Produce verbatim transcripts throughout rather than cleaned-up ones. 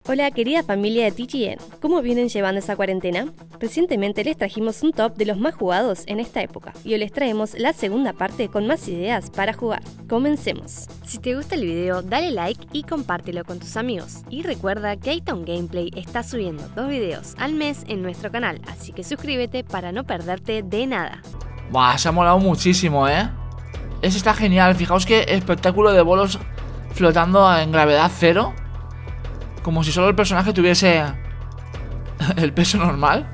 Hola querida familia de T G N, ¿cómo vienen llevando esa cuarentena? Recientemente les trajimos un top de los más jugados en esta época y hoy les traemos la segunda parte con más ideas para jugar. Comencemos. Si te gusta el video, dale like y compártelo con tus amigos. Y recuerda que Itown Gameplay está subiendo dos videos al mes en nuestro canal, así que suscríbete para no perderte de nada. Buah, se ha molado muchísimo, ¿eh? Ese está genial, fijaos qué espectáculo de bolos flotando en gravedad cero. Como si solo el personaje tuviese el peso normal.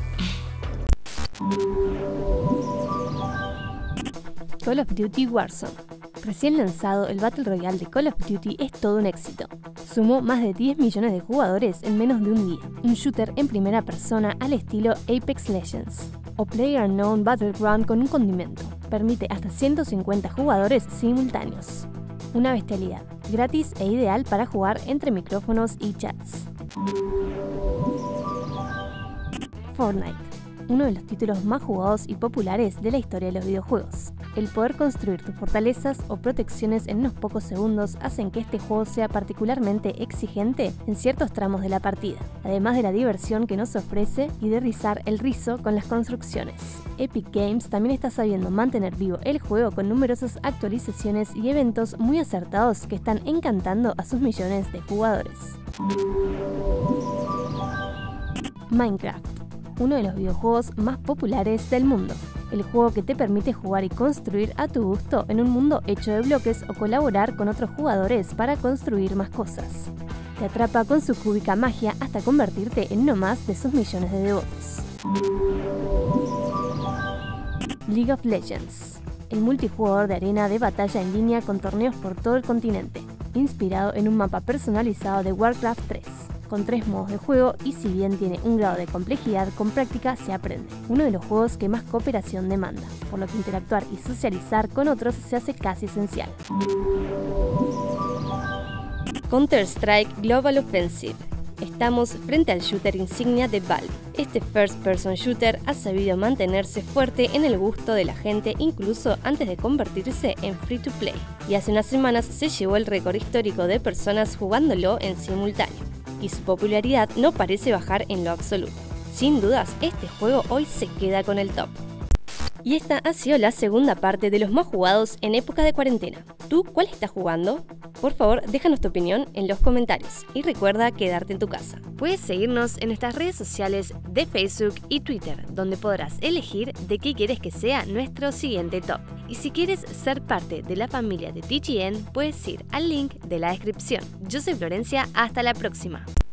Call of Duty Warzone. Recién lanzado, el Battle Royale de Call of Duty es todo un éxito. Sumó más de diez millones de jugadores en menos de un día. Un shooter en primera persona al estilo Apex Legends o PlayerUnknown Battleground con un condimento. Permite hasta ciento cincuenta jugadores simultáneos. Una bestialidad, gratis e ideal para jugar entre micrófonos y chats. Fortnite, uno de los títulos más jugados y populares de la historia de los videojuegos. El poder construir tus fortalezas o protecciones en unos pocos segundos hacen que este juego sea particularmente exigente en ciertos tramos de la partida, además de la diversión que nos ofrece y de rizar el rizo con las construcciones. Epic Games también está sabiendo mantener vivo el juego con numerosas actualizaciones y eventos muy acertados que están encantando a sus millones de jugadores. Minecraft, uno de los videojuegos más populares del mundo. El juego que te permite jugar y construir a tu gusto en un mundo hecho de bloques o colaborar con otros jugadores para construir más cosas. Te atrapa con su cúbica magia hasta convertirte en uno más de sus millones de devotos. League of Legends, el multijugador de arena de batalla en línea con torneos por todo el continente, inspirado en un mapa personalizado de Warcraft tres. Con tres modos de juego y si bien tiene un grado de complejidad, con práctica se aprende. Uno de los juegos que más cooperación demanda, por lo que interactuar y socializar con otros se hace casi esencial. Counter-Strike Global Offensive. Estamos frente al shooter insignia de Valve. Este first-person shooter ha sabido mantenerse fuerte en el gusto de la gente incluso antes de convertirse en free-to-play. Y hace unas semanas se llevó el récord histórico de personas jugándolo en simultáneo. Y su popularidad no parece bajar en lo absoluto. Sin dudas, este juego hoy se queda con el top. Y esta ha sido la segunda parte de los más jugados en época de cuarentena. ¿Tú cuál estás jugando? Por favor, déjanos tu opinión en los comentarios y recuerda quedarte en tu casa. Puedes seguirnos en nuestras redes sociales de Facebook y Twitter, donde podrás elegir de qué quieres que sea nuestro siguiente top. Y si quieres ser parte de la familia de T G N, puedes ir al link de la descripción. Yo soy Florencia, hasta la próxima.